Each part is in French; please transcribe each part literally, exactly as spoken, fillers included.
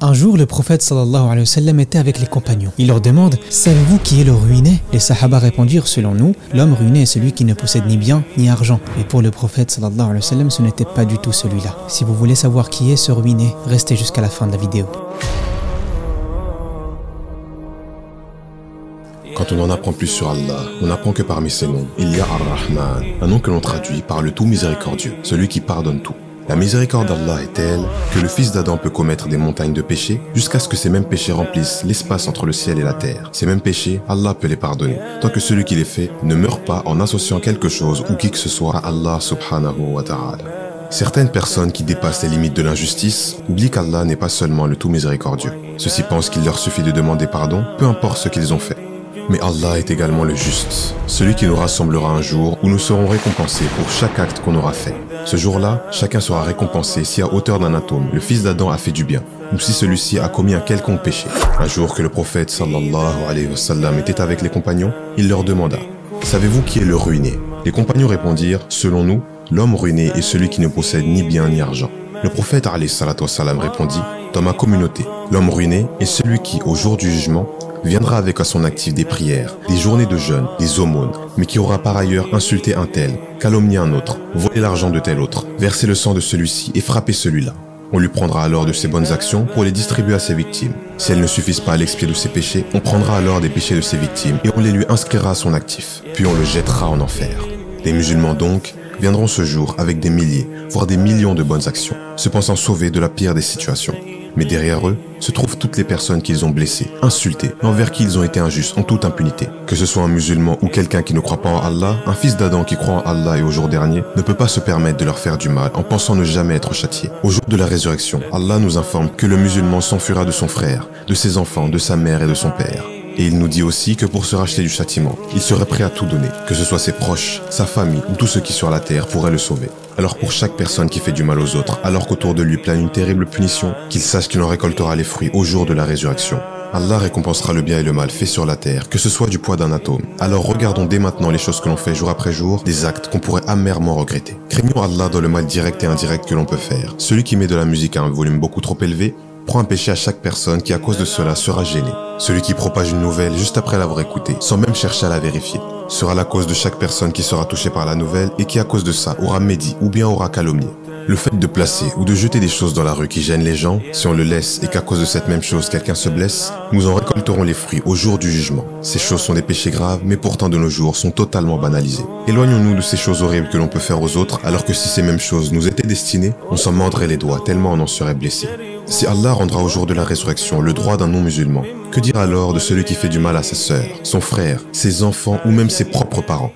Un jour, le prophète sallallahu alayhi wa sallam était avec les compagnons. Il leur demande « Savez-vous qui est le ruiné ?» Les sahaba répondirent « Selon nous, l'homme ruiné est celui qui ne possède ni bien ni argent. » Et pour le prophète sallallahu alayhi wa sallam, ce n'était pas du tout celui-là. Si vous voulez savoir qui est ce ruiné, restez jusqu'à la fin de la vidéo. Quand on en apprend plus sur Allah, on apprend que parmi ses noms, il y a Ar-Rahman, un nom que l'on traduit par le tout miséricordieux, celui qui pardonne tout. La miséricorde d'Allah est telle que le fils d'Adam peut commettre des montagnes de péchés jusqu'à ce que ces mêmes péchés remplissent l'espace entre le ciel et la terre. Ces mêmes péchés, Allah peut les pardonner, tant que celui qui les fait ne meurt pas en associant quelque chose ou qui que ce soit à Allah subhanahu wa ta'ala. Certaines personnes qui dépassent les limites de l'injustice oublient qu'Allah n'est pas seulement le tout miséricordieux. Ceux-ci pensent qu'il leur suffit de demander pardon, peu importe ce qu'ils ont fait. Mais Allah est également le juste, celui qui nous rassemblera un jour où nous serons récompensés pour chaque acte qu'on aura fait. Ce jour-là, chacun sera récompensé si à hauteur d'un atome, le fils d'Adam a fait du bien, ou si celui-ci a commis un quelconque péché. Un jour que le prophète sallallahu alayhi wa sallam était avec les compagnons, il leur demanda « Savez-vous qui est le ruiné ?» Les compagnons répondirent « Selon nous, l'homme ruiné est celui qui ne possède ni bien ni argent. » Le prophète alayhi salatu wa sallam répondit « Dans ma communauté, l'homme ruiné est celui qui, au jour du jugement, viendra avec à son actif des prières, des journées de jeûne, des aumônes, mais qui aura par ailleurs insulté un tel, calomnié un autre, volé l'argent de tel autre, versé le sang de celui-ci et frappé celui-là. On lui prendra alors de ses bonnes actions pour les distribuer à ses victimes. Si elles ne suffisent pas à l'expier de ses péchés, on prendra alors des péchés de ses victimes et on les lui inscrira à son actif, puis on le jettera en enfer. Les musulmans donc viendront ce jour avec des milliers, voire des millions de bonnes actions, se pensant sauvés de la pire des situations. Mais derrière eux se trouvent toutes les personnes qu'ils ont blessées, insultées, envers qui ils ont été injustes en toute impunité. Que ce soit un musulman ou quelqu'un qui ne croit pas en Allah, un fils d'Adam qui croit en Allah et au jour dernier ne peut pas se permettre de leur faire du mal en pensant ne jamais être châtié. Au jour de la résurrection, Allah nous informe que le musulman s'enfuira de son frère, de ses enfants, de sa mère et de son père. Et il nous dit aussi que pour se racheter du châtiment, il serait prêt à tout donner, que ce soit ses proches, sa famille ou tous ceux qui sur la terre pourraient le sauver. Alors pour chaque personne qui fait du mal aux autres, alors qu'autour de lui plane une terrible punition, qu'il sache qu'il en récoltera les fruits au jour de la résurrection. Allah récompensera le bien et le mal fait sur la terre, que ce soit du poids d'un atome. Alors regardons dès maintenant les choses que l'on fait jour après jour, des actes qu'on pourrait amèrement regretter. Craignons Allah dans le mal direct et indirect que l'on peut faire. Celui qui met de la musique à un volume beaucoup trop élevé, prend un péché à chaque personne qui à cause de cela sera gênée. Celui qui propage une nouvelle juste après l'avoir écoutée, sans même chercher à la vérifier, sera la cause de chaque personne qui sera touchée par la nouvelle et qui à cause de ça aura médit ou bien aura calomnié. Le fait de placer ou de jeter des choses dans la rue qui gênent les gens, si on le laisse et qu'à cause de cette même chose quelqu'un se blesse, nous en récolterons les fruits au jour du jugement. Ces choses sont des péchés graves mais pourtant de nos jours sont totalement banalisés. Éloignons-nous de ces choses horribles que l'on peut faire aux autres alors que si ces mêmes choses nous étaient destinées, on s'en mordrait les doigts tellement on en serait blessé. Si Allah rendra au jour de la résurrection le droit d'un non-musulman, que dire alors de celui qui fait du mal à sa sœur, son frère, ses enfants ou même ses propres parents?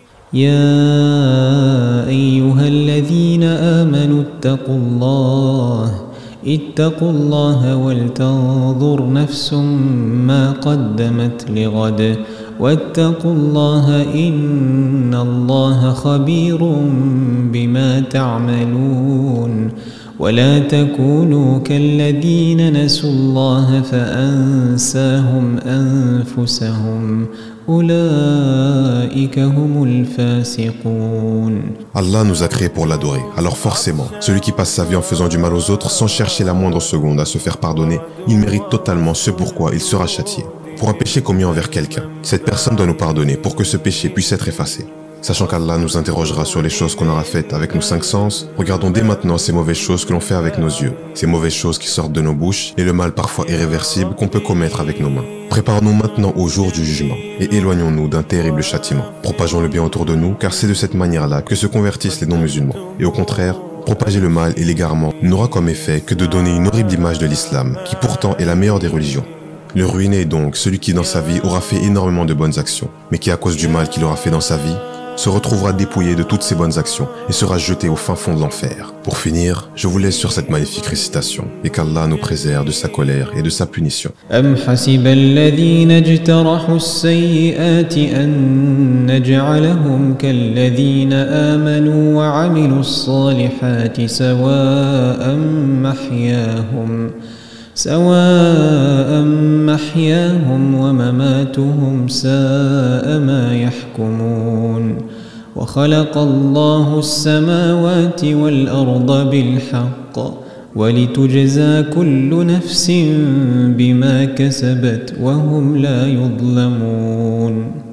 يا أيها الذين آمنوا اتقوا الله اتقوا الله ولتنظر نفس ما قدمت لغد واتقوا الله إن الله خبير بما تعملون ولا تكونوا كالذين نسوا الله فأنساهم أنفسهم أولئك هم الفاسقون. Allah nous a créés pour l'adorer, alors forcément, celui qui passe sa vie en faisant du mal aux autres sans chercher la moindre seconde à se faire pardonner, il mérite totalement ce pourquoi il sera châtié. Pour un péché commis envers quelqu'un, cette personne doit nous pardonner pour que ce péché puisse être effacé. Sachant qu'Allah nous interrogera sur les choses qu'on aura faites avec nos cinq sens, regardons dès maintenant ces mauvaises choses que l'on fait avec nos yeux, ces mauvaises choses qui sortent de nos bouches et le mal parfois irréversible qu'on peut commettre avec nos mains. Préparons-nous maintenant au jour du jugement et éloignons-nous d'un terrible châtiment. Propageons le bien autour de nous car c'est de cette manière-là que se convertissent les non-musulmans. Et au contraire, propager le mal et l'égarement n'aura comme effet que de donner une horrible image de l'islam, qui pourtant est la meilleure des religions. Le ruiné est donc celui qui dans sa vie aura fait énormément de bonnes actions, mais qui à cause du mal qu'il aura fait dans sa vie, se retrouvera dépouillé de toutes ses bonnes actions et sera jeté au fin fond de l'enfer. Pour finir, je vous laisse sur cette magnifique récitation et qu'Allah nous préserve de sa colère et de sa punition. أم حسب الذين اجترحوا السيئات أن نجعلهم كالذين آمنوا وعملوا الصالحات سواء محياهم سواء محياهم ومماتهم ساء ما يحكمون وخلق الله السماوات والأرض بالحق ولتجزى كل نفس بما كسبت وهم لا يظلمون.